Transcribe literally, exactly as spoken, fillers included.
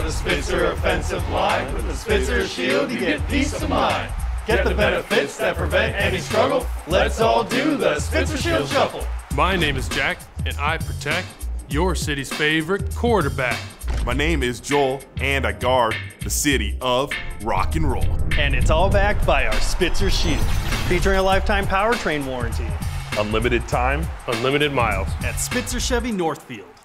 the Spitzer offensive line. With the Spitzer shield, you get peace of mind. Get the benefits that prevent any struggle. Let's all do the Spitzer Shield Shuffle. My name is Jack, and I protect your city's favorite quarterback. My name is Joel, and I guard the city of rock and roll. And it's all backed by our Spitzer Shield, featuring a lifetime powertrain warranty. Unlimited time, unlimited miles. At Spitzer Chevy Northfield.